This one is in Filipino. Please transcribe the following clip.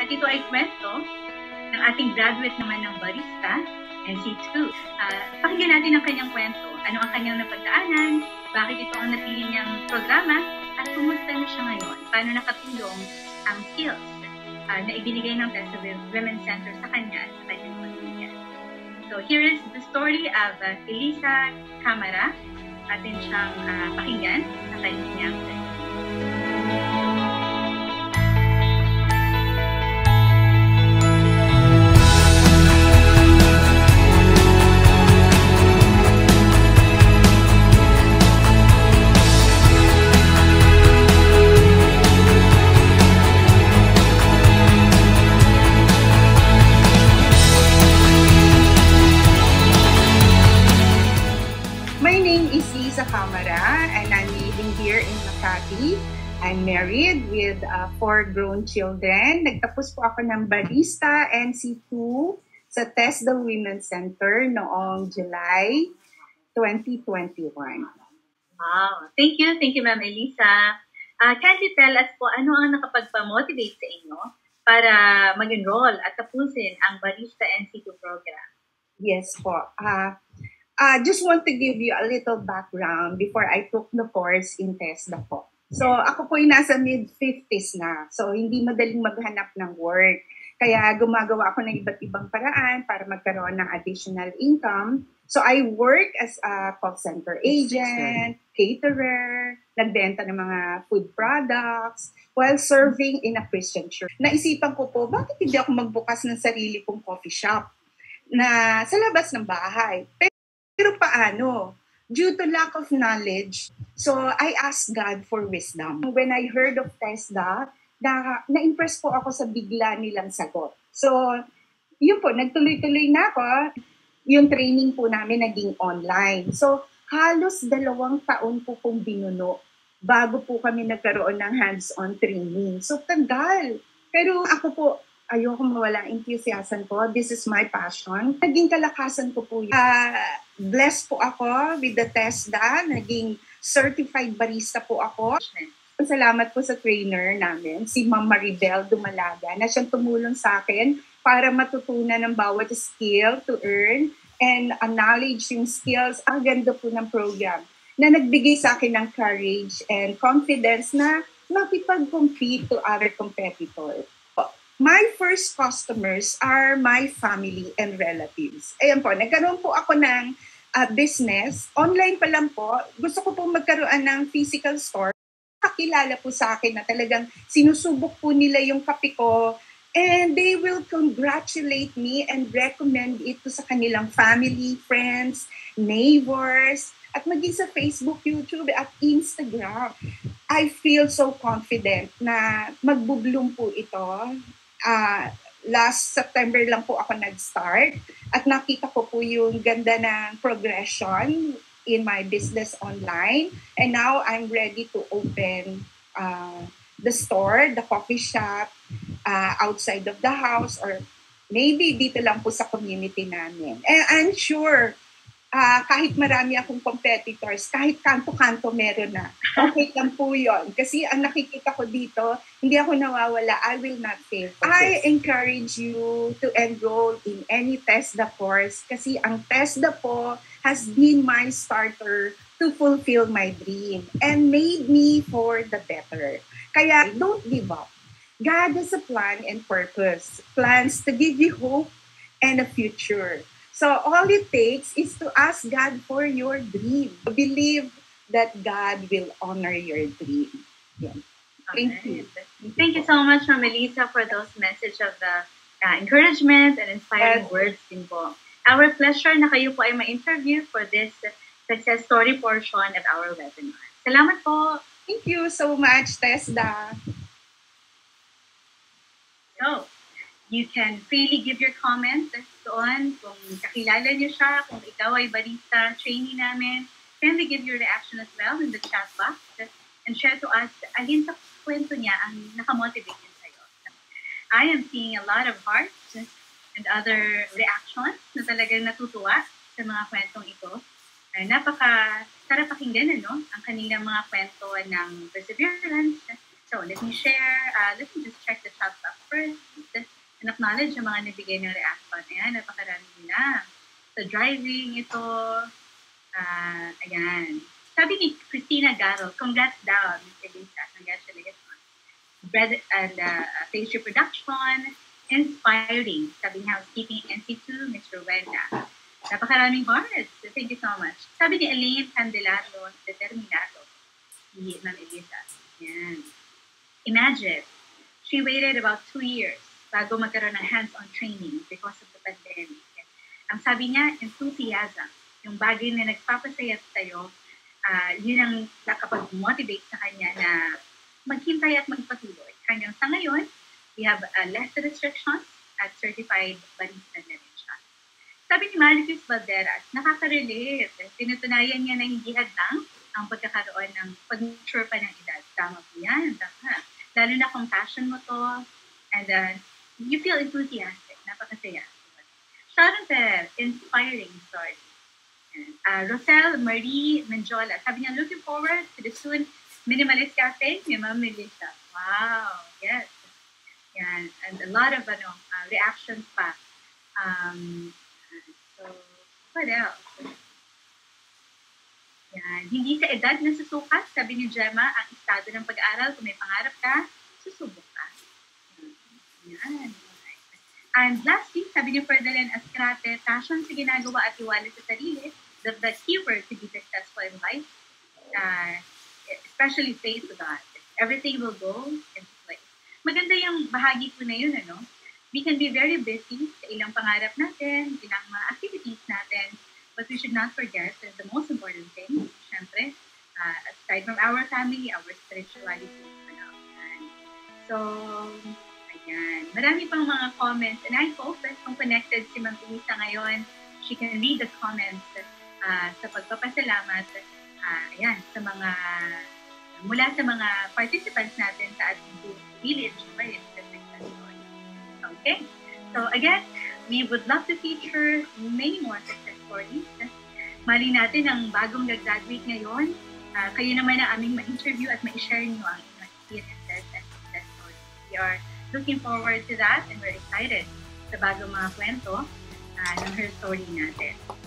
At ito ay kwento ng ating graduate naman ng Barista, NC2. Pakinggan natin ang kanyang kwento. Ano ang kanyang napagdaanan? Bakit ito ang napili niyang programa? At kumusta na siya ngayon? Paano nakatulong ang skills na ibinigay ng TESDA Women's Center sa kanya at sa kanyang pamilya? So here is the story of Elisa Camara. Atin siyang pakinggan sa kanyang kwento. And I'm living here in Makati. I'm married with 4 grown children. Nagtapos po ako ng Barista NC2 sa TESDA Women's Center noong July 2021. Wow. Thank you, Ma'am Elisa. Can you tell us po ano ang nakapagpa-motivate sa inyo para mag-enroll at tapusin ang Barista NC2 program? Yes po. Just want to give you a little background before I took the course in TESDA po. So, ako po ay nasa mid-50s na. So, hindi madaling maghanap ng work. Kaya gumagawa ako ng iba't ibang paraan para magkaroon ng additional income. So, I work as a call center agent, caterer, nagbenta ng mga food products, while serving in a Christian church. Naisipan ko po, bakit hindi ako magbukas ng sarili kong coffee shop na sa labas ng bahay? Pero paano? Due to lack of knowledge, so I asked God for wisdom. When I heard of TESDA, na-impress po ako sa bigla nilang sagot. So, yun po, nagtuloy-tuloy na ako. Yung training po namin naging online. So, halos 2 taon po kong binuno bago po kami nagkaroon ng hands-on training. So, tagal. Pero ako po, ayoko mawala ang enthusiasm ko. This is my passion. Naging kalakasan ko po yun. Blessed po ako with the TESDA. Naging certified barista po ako. Salamat po sa trainer namin, si Ma'am Maribel Dumalaga, na siyang tumulong sa akin para matutunan ng bawat skill to earn and acknowledge yung skills. Ang ganda po ng program na nagbigay sa akin ng courage and confidence na makipag-compete to other competitors. My first customers are my family and relatives. Ayan po, nagkaroon po ako ng business. Online pa lang po. Gusto ko po magkaroon ng physical store. Kakilala po sa akin na talagang sinusubok po nila yung kape ko. And they will congratulate me and recommend it to sa kanilang family, friends, neighbors, at maging sa Facebook, YouTube, at Instagram. I feel so confident na magbo-bloom po ito. Last September lang po ako nag-start at nakita ko po yung ganda ng progression in my business online, and now I'm ready to open the store, the coffee shop outside of the house, or maybe dito lang po sa community namin. And I'm sure kahit marami akong competitors, kahit kanto-kanto meron na, okay lang po yun. Kasi ang nakikita ko dito, hindi ako nawawala. I will not fail. I encourage you to enroll in any TESDA course kasi ang TESDA po has been my starter to fulfill my dream and made me for the better. Kaya don't give up. God has a plan and purpose. Plans to give you hope and a future. So all it takes is to ask God for your dream. Believe that God will honor your dream. Yeah. Thank you. Thank you so much, Ma'am Elisa, for those message of the encouragement and inspiring words din po. Our pleasure na kayo po ay ma-interview for this success story portion of our webinar. Salamat po. Thank you so much, TESDA. So, you can freely give your comments doon kung kakilala niyo siya, kung ikaw ay barista trainee namin. Kindly give your reaction as well in the chat box and share to us alin sa kwento niya ang nakamotivate niya sa'yo. I am seeing a lot of hearts and other reactions na talagang natutuwa sa mga kwentong ito. Napaka-sarap pakinggan, ano? Ang kanilang mga kwento ng perseverance. So, let me share. Let me just check the chat box first. acknowledge yung mga nabigay ng reaction. Ayan, napakarami nila. Sa driving, ito, ayan. Sabi ni Christina Garro, congrats daw, Ms. Elisa, congratulations. Bread and pastry production, inspiring. Sabi ni Housekeeping NC2, Ms. Rowena. Napakaraming hearts. Thank you so much. Sabi ni Elaine Candelaro, determinado. Si Ma'am Elisa. Ayan. Imagine, she waited about 2 years bago magkaroon ng hands-on training because of the pandemic. Ang sabi niya, enthusiasm. Yung bagay na nagpapasaya sa'yo, yun ang nakapag-motivate sa kanya na maghintay at magpatuloy. Hanggang sa ngayon, we have less restrictions at certified barista na rin siya. Sabi ni Maricruz Valderas, nakaka-relate. Tinutunayan niya na hindi hadlang ang pagkakaroon ng pag-mature pa ng edad. Tama po yan. Tama. Lalo na kung passion mo to and you feel enthusiastic. Napakasaya. Sharon Ter, inspiring story. Rosel Marie Menjola, sabi niya, looking forward to the soon Minimalist Cafe ni Ma'am Melissa. Wow, yes. Yan. And a lot of reactions pa. So, what else? Yan. Hindi sa edad na susukat, sabi ni Gemma, ang estado ng pag-aaral, kung may pangarap ka, susubok ka. Yan. And lastly, sabi ni Ferdinand Ascrate, passion sa ginagawa at iwala sa sarili, the keyword to be successful in life, especially faith to God. Everything will go into place. Maganda yung bahagi ko na yun, ano? We can be very busy sa ilang pangarap natin, ilang mga activities natin, but we should not forget that the most important thing, syempre, aside from our family, our spirituality. So, ayan. Marami pang mga comments, and I hope that kung connected si Ma'am Elisa ngayon, she can read the comments sa pagpapasalamat, ayan, sa mga, mula sa mga participants natin sa ating village, right? Okay? So again, we would love to feature many more success stories. Mali natin ang bagong nag-graduate ngayon. Kayo naman ang aming ma-interview at ma-share nyo ang inyong experiences and success stories. We are looking forward to that and we're excited sa bagong mga kwento ng her story natin.